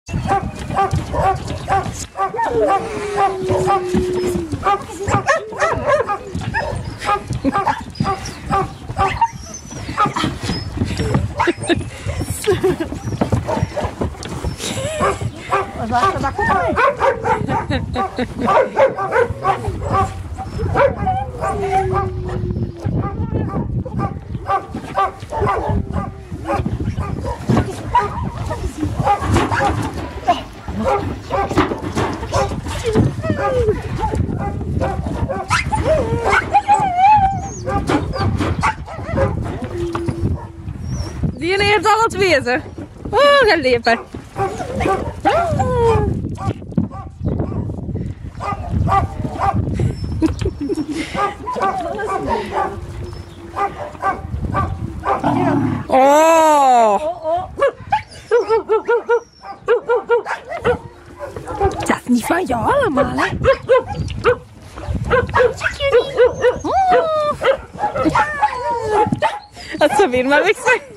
Die heeft al het weten. Oh, ga lepen. Oh. Dat is niet van jou allemaal, hè? Dat zou weer maar weg zijn.